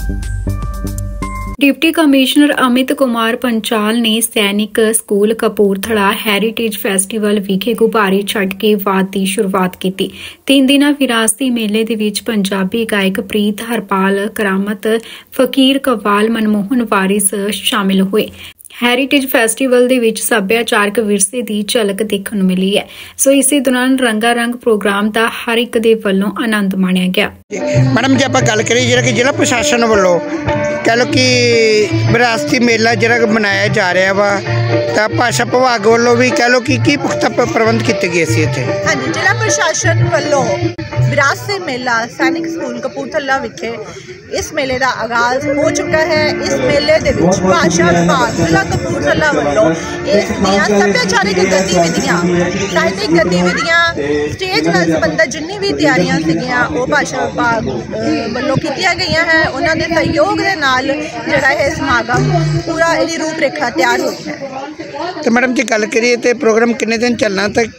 Deputy commissioner Amit Kumar Panchal ने सैनिक school Kapurthala heritage festival विखे गुब्बारे छड्ड के वाद की शुरुआत की। 3 दिना विरासती मेले दे विच पंजाबी गायक प्रीत हरपाल, करामत, फकीर कव्वाल, मनमोहन वारिस शामिल हुए। हैरीटेज फैसटीवल दे विच सभ्याचारक विरसे की झलक देखने को मिली है। सो इसी दौरान रंगारंग प्रोग्राम का हर एक दे वल्लों आनंद माणिया गया। मैडम जी आप गल करिए जिहड़ा कि जिला प्रशासन वालों कह लो कि विरासती मेला जिहड़ा मनाया जा रहा वा तो भाषा विभाग वालों भी कह लो कि पुख्ता प्रबंध किए गए सी इत्थे। हाँ जी, जिला प्रशासन वालों विरासती मेला सैनिक स्कूल कपूरथला विखे इस मेले का आगाज़ हो चुका है। इस मेले के भाषा विभाग जिला कपूरथला वालों इस सभ्याचारिक गतिविधियां, साहित्यिक गतिविधियां, स्टेज नाल संबंधित जिन्नी भी तैयारियां सीगियां वो भाषा विभाग वालों कीतियां गईयां हैं। उन्होंने सहयोग के नाल जिहड़ा है समागम पूरा इहदी रूपरेखा तैयार हुई है। तो मैडम जी गल करिए तो प्रोग्राम कितने दिन चलना तक?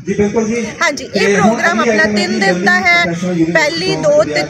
हाँ जी, ये प्रोग्राम अपना 3 दिन का है। पहली 2 ते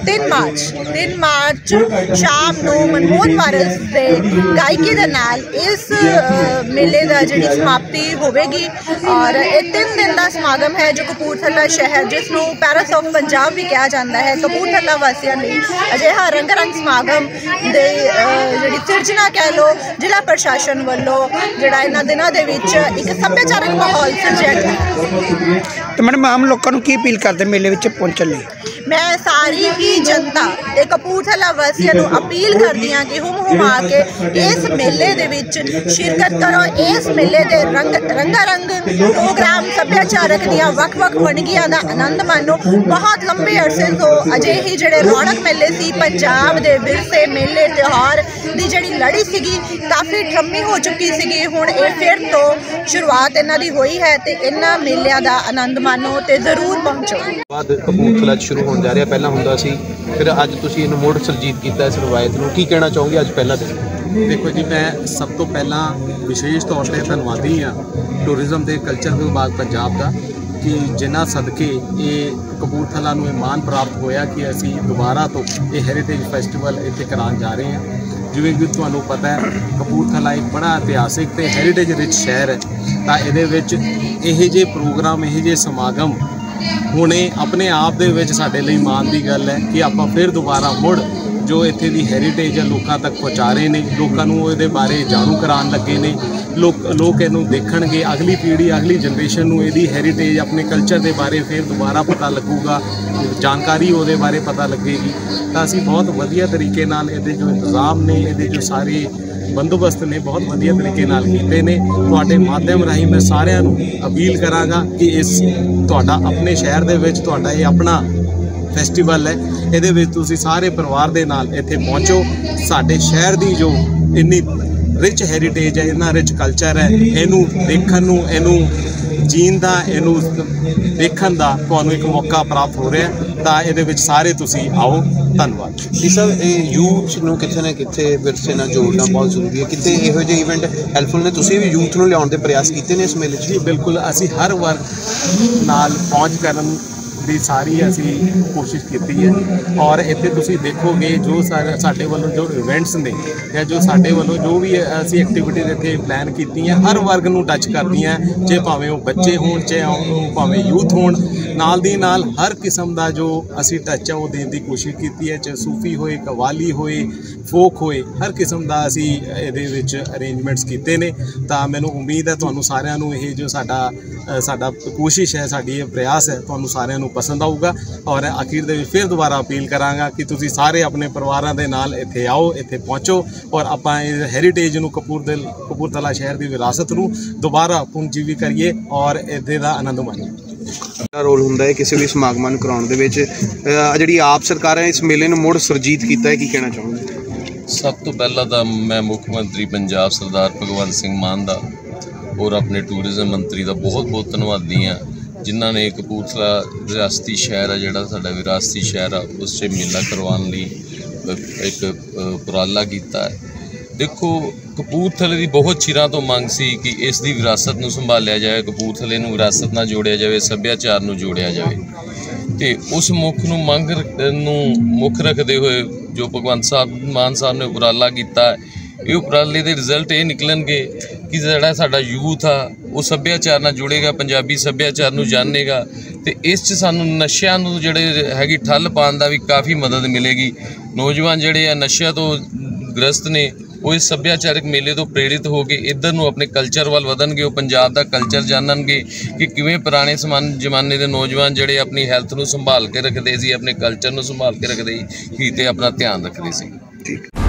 3 मार्च शाम को मनमोहन वारिस के गायकी के नाल इस मेले का जी समाप्ति होगी। और ये 3 दिन का समागम है जो कपूरथला शहर जिसनों पैरिस ऑफ पंजाब भी कहा जाता है, कपूरथला वासियों ने अजिहा रंगारंग समागम दे जी सिरजना कह लो जिला प्रशासन वालों जिहड़ा इन्हां दिनां दे विच एक सभ्याचारक माहौल सिरजिया गया। तो मैडम आम लोगों को की अपील करते मेले में पहुंचने लिए? मैं सारी ही जनता ते कपूरथला वासियों को अपील करती हाँ कि हुम के इस मेले दे विच शिरकत करो। इस मेले के रंगारंग प्रोग्राम सभ्याचारक दियां वख-वख वणगियां दा आनंद मानो। बहुत लंबे अरसे तो अजिही जिहड़े रौनक मेले सी पंजाब दे विरसे मेले त्यौहार दी जिहड़ी लड़ी सीगी काफ़ी ठम्मी हो चुकी सीगी। हुण ये फिर तो शुरुआत इन्हां दी होई है ते इन्हां मेलिਆਂ ਦਾ आनंद मानो ते जरूर पहुँचो। बाद कपूरथला शुरू होने जा रहा पहला हुंदा सी, फिर अज तुसीं इहनूं मुड़ सरजीत कीता इस रवायत नूं, की कहना चाहोगे अज पहला दिन? देखो जी, मैं सब तो पहला विशेष तौर पर धन्नवादी हाँ टूरिज़म के कल्चर विभाग पंजाब का कि जिन्हां सदके ये कपूरथला नूं मान प्राप्त होया कि असीं दोबारा तो ये हैरीटेज फैसटीवल इत्थे कराउण जा रहे हैं। जिवें कि तुहानूं पता है कपूरथला एक बड़ा इतिहासिक ते हैरीटेज रिच शहर है, तो इहदे विच इहो जे प्रोग्राम इहो जे समागम होने अपने आप दे विच साडे लई माण दी गल है कि आपां फिर दोबारा मुड़ जो इत्थे दी हैरीटेज है लोकां तक पहुँचा रहे हैं, लोकां नूं इहदे बारे जाणू कराउण लगे ने। लोग इहनूं देखणगे, अगली पीढ़ी अगली जनरेशन नूं इहदी हैरीटेज अपने कल्चर के बारे फिर दोबारा पता लगूगा, जानकारी उहदे बारे पता लगेगी। तो असीं बहुत वधिया तरीके नाल इहदे जो इंतजाम ने, इहदे जो सारे बंदोबस्त ने बहुत वधिया तरीके नाल कीते ने। तुहाडे माध्यम राही मैं सारिਆਂ ਨੂੰ अपील करांगा कि इस तुहाडा अपने शहर दे विच तुहाडा ये अपना फैसटीवल है, ਇਹਦੇ ਵਿੱਚ ਤੁਸੀਂ ਸਾਰੇ ਪਰਿਵਾਰ ਦੇ ਨਾਲ ਇੱਥੇ ਪਹੁੰਚੋ। ਸਾਡੇ ਸ਼ਹਿਰ ਦੀ ਜੋ ਇੰਨੀ ਰਿਚ ਹੈਰੀਟੇਜ ਹੈ, ਇੰਨਾ ਰਿਚ ਕਲਚਰ ਹੈ, ਇਹਨੂੰ ਦੇਖਣ ਨੂੰ, ਇਹਨੂੰ ਜੀਣ ਦਾ, ਇਹਨੂੰ ਦੇਖਣ ਦਾ ਤੁਹਾਨੂੰ ਇੱਕ ਮੌਕਾ ਪ੍ਰਾਪਤ ਹੋ ਰਿਹਾ। ਤਾਂ ਇਹਦੇ ਵਿੱਚ ਸਾਰੇ ਤੁਸੀਂ ਆਓ। ਧੰਨਵਾਦ ਜੀ ਸਰ। ਇਹ ਯੂਥ ਨੂੰ ਕਿਤੇ ਨਾ ਕਿਤੇ ਵਿਰਸੇ ਨਾਲ ਜੋੜਨਾ ਬਹੁਤ ਜ਼ਰੂਰੀ ਹੈ। ਕਿਤੇ ਇਹੋ ਜਿਹੇ ਇਵੈਂਟ ਹੈਲਪਫੁਲ ਨੇ, ਤੁਸੀਂ ਵੀ ਯੂਥ ਨੂੰ ਲਿਆਉਣ ਦੇ ਪ੍ਰਯਾਸ ਕੀਤੇ ਨੇ ਇਸ ਮੇਲੇ 'ਚ? ਜੀ ਬਿਲਕੁਲ, ਅਸੀਂ ਹਰ ਵਰਗ ਨਾਲ ਪਹੁੰਚ ਕਰਨ ਦੀ ਸਾਰੀ ਅਸੀਂ ਕੋਸ਼ਿਸ਼ ਕੀਤੀ ਹੈ। ਔਰ ਇੱਥੇ ਤੁਸੀਂ ਦੇਖੋਗੇ ਜੋ ਸਾਡੇ ਵੱਲੋਂ ਜੋ ਇਵੈਂਟਸ ਨੇ ਜਾਂ ਜੋ ਸਾਡੇ ਵੱਲੋਂ ਜੋ ਵੀ ਅਸੀਂ ਐਕਟੀਵਿਟੀਜ਼ ਇੱਥੇ ਪਲਾਨ ਕੀਤੀਆਂ ਹਰ ਵਰਗ ਨੂੰ ਟੱਚ ਕਰਦੀਆਂ, ਜੇ ਭਾਵੇਂ ਉਹ ਬੱਚੇ ਹੋਣ ਚਾਹੇ ਭਾਵੇਂ ਯੂਥ ਹੋਣ। ਨਾਲ ਦੀ ਨਾਲ ਹਰ ਕਿਸਮ ਦਾ ਜੋ ਅਸੀਂ ਟੱਚ ਹੈ ਉਹ ਦੇਣ ਦੀ ਕੋਸ਼ਿਸ਼ ਕੀਤੀ ਹੈ, ਚਾਹੇ ਸੂਫੀ ਹੋਏ, ਕਵਾਲੀ ਹੋਏ, ਫੋਕ ਹੋਏ, ਹਰ ਕਿਸਮ ਦਾ ਅਸੀਂ ਇਹਦੇ ਵਿੱਚ ਅਰੇਂਜਮੈਂਟਸ ਕੀਤੇ ਨੇ। ਤਾਂ ਮੈਨੂੰ ਉਮੀਦ ਹੈ ਤੁਹਾਨੂੰ ਸਾਰਿਆਂ ਨੂੰ ਇਹ ਜੋ ਸਾਡਾ ਕੋਸ਼ਿਸ਼ ਹੈ, ਸਾਡੀ ਇਹ ਪ੍ਰयास ਹੈ, ਤੁਹਾਨੂੰ ਸਾਰਿਆਂ ਨੂੰ ਪਸੰਦ ਆਊਗਾ। ਔਰ ਅਖੀਰ ਦੇ ਵਿੱਚ ਫਿਰ ਦੁਬਾਰਾ ਅਪੀਲ ਕਰਾਂਗਾ ਕਿ ਤੁਸੀਂ ਸਾਰੇ ਆਪਣੇ ਪਰਿਵਾਰਾਂ ਦੇ ਨਾਲ ਇੱਥੇ ਆਓ, ਇੱਥੇ ਪਹੁੰਚੋ ਔਰ ਆਪਾਂ ਇਹ ਹੈਰੀਟੇਜ ਨੂੰ ਕਪੂਰਥਲਾ ਸ਼ਹਿਰ ਦੀ ਵਿਰਾਸਤ ਨੂੰ ਦੁਬਾਰਾ ਪੁਨਰਜੀਵੀ ਕਰੀਏ ਔਰ ਇਹਦੇ ਦਾ ਆਨੰਦ ਮਾਣੀਏ। ਰੋਲ ਹੁੰਦਾ ਹੈ ਕਿਸੇ ਵੀ ਸਮਾਗਮਾਂ ਨੂੰ ਕਰਾਉਣ ਦੇ ਵਿੱਚ। ਜਿਹੜੀ ਆਪ ਸਰਕਾਰ ਹੈ ਇਸ ਮੇਲੇ ਨੂੰ ਮੁੜ ਸੁਰਜੀਤ ਕੀਤਾ ਹੈ, ਕੀ ਕਹਿਣਾ ਚਾਹੋਗੇ? ਸਭ ਤੋਂ ਪਹਿਲਾਂ ਤਾਂ ਮੈਂ ਮੁੱਖ ਮੰਤਰੀ ਪੰਜਾਬ ਸਰਦਾਰ ਭਗਵੰਤ ਸਿੰਘ ਮਾਨ ਦਾ ਔਰ ਆਪਣੇ ਟੂਰਿਜ਼ਮ ਮੰਤਰੀ ਦਾ ਬਹੁਤ ਬਹੁਤ ਧੰਨਵਾਦੀ ਹਾਂ, ਜਿਨ੍ਹਾਂ ਨੇ ਕਪੂਰਥਲਾ ਵਿਰਾਸਤੀ ਸ਼ਹਿਰ ਆ ਜਿਹੜਾ ਸਾਡਾ ਵਿਰਾਸਤੀ ਸ਼ਹਿਰ ਆ ਉਸ 'ਚ ਮੇਲਾ ਕਰਵਾਉਣ ਲਈ ਇੱਕ ਉਪਰਾਲਾ ਕੀਤਾ ਹੈ। देखो कपूरथले की बहुत चिरां तो मंग सी कि इस दी विरासत नूं संभालिया जाए, कपूरथले नूं विरासत नाल जोड़िया जाए, सभ्याचार नूं जोड़िया जाए। तो उस मुख नूं मंग नूं मुख रखते हुए ਜੋ ਭਗਵੰਤ ਮਾਨ ਸਾਹਿਬ ਨੇ ਉਪਰਾਲਾ ਕੀਤਾ ਹੈ, ਇਹ ਉਪਰਾਲੇ ਦੇ ਰਿਜ਼ਲਟ ਇਹ ਨਿਕਲਣਗੇ ਕਿ ਜਿਹੜਾ ਸਾਡਾ ਯੂਥ ਆ ਉਹ ਸੱਭਿਆਚਾਰ ਨਾਲ ਜੁੜੇਗਾ, ਪੰਜਾਬੀ ਸੱਭਿਆਚਾਰ ਨੂੰ ਜਾਣੇਗਾ ਤੇ ਇਸ 'ਚ ਸਾਨੂੰ ਨਸ਼ਿਆਂ ਨੂੰ ਜਿਹੜੇ ਹੈਗੀ ਠੱਲ ਪਾਉਣ ਦਾ ਵੀ ਕਾਫੀ ਮਦਦ ਮਿਲੇਗੀ। ਨੌਜਵਾਨ ਜਿਹੜੇ ਆ ਨਸ਼ਿਆਂ ਤੋਂ ਗ੍ਰਸਤ ਨੇ, ਉਹ ਇਸ ਸੱਭਿਆਚਾਰਕ ਮੇਲੇ ਤੋਂ ਪ੍ਰੇਰਿਤ ਹੋ ਕੇ ਇੱਧਰ ਨੂੰ ਆਪਣੇ ਕਲਚਰ ਵੱਲ ਵਧਣਗੇ, ਉਹ ਪੰਜਾਬ ਦਾ ਕਲਚਰ ਜਾਣਨਗੇ ਕਿ ਕਿਵੇਂ ਪੁਰਾਣੇ ਜ਼ਮਾਨੇ ਦੇ ਨੌਜਵਾਨ ਜਿਹੜੇ ਆਪਣੀ ਹੈਲਥ ਨੂੰ ਸੰਭਾਲ ਕੇ ਰੱਖਦੇ ਸੀ, ਆਪਣੇ ਕਲਚਰ ਨੂੰ ਸੰਭਾਲ ਕੇ ਰੱਖਦੇ ਸੀ ਤੇ ਆਪਣਾ ਧਿਆਨ ਰੱਖਦੇ ਸੀ।